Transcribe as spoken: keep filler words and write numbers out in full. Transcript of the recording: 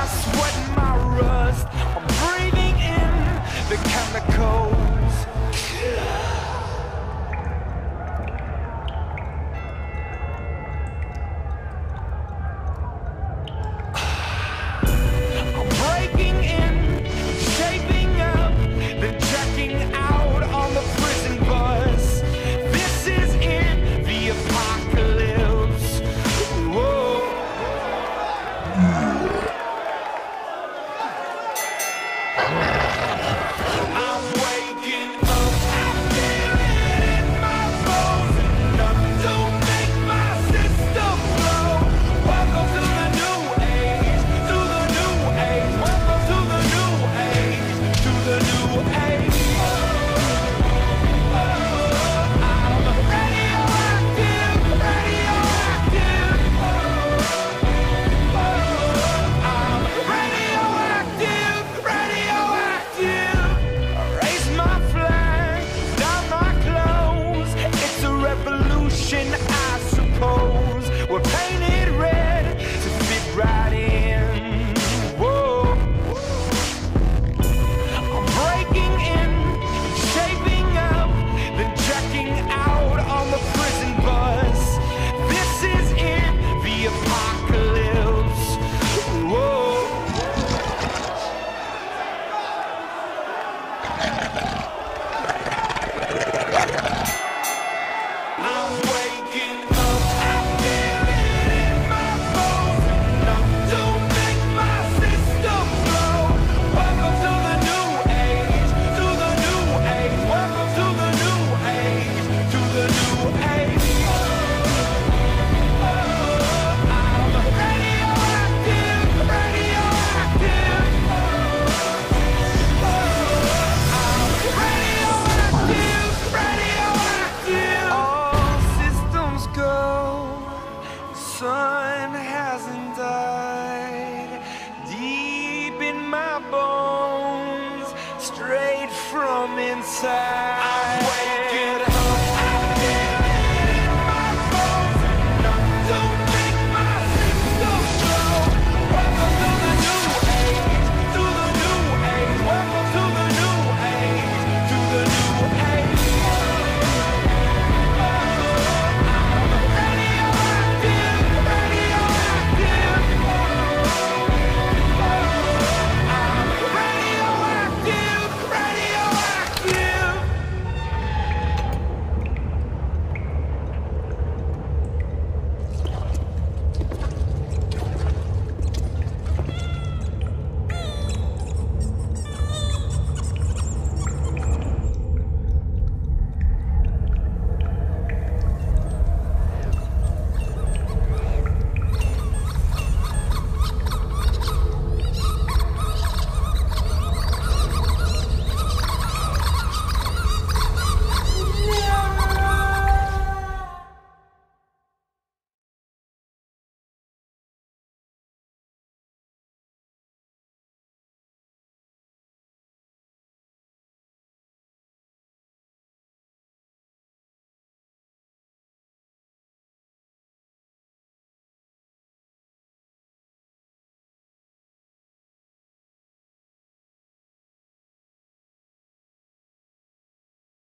sweat and my rust. I'm breathing in the chemicals. I'm breaking in, shaping up, then checking out on the prison bus. This is in the apocalypse. Whoa. I'm waking up, I feel it in my bones. Nothing to make my system flow. Welcome to the new age, to the new age. Welcome to the new age, to the new age. I'm radioactive, radioactive. I'm radioactive, radioactive. I raise my flag, down my clothes. It's a revolution, I suppose. We're painted red to fit right in. Whoa. I'm breaking in, shaping up, then checking out on the prison bus. This is in the apocalypse. Whoa. I'm waking up, I feel it in my bones. Nothing to make my system flow. Welcome to the new age, to the new age. Welcome to the new age, to the new age. I'm radioactive, radioactive. I'm radioactive, radioactive. All systems go. Sun hasn't died. Deep in my bones, straight from inside.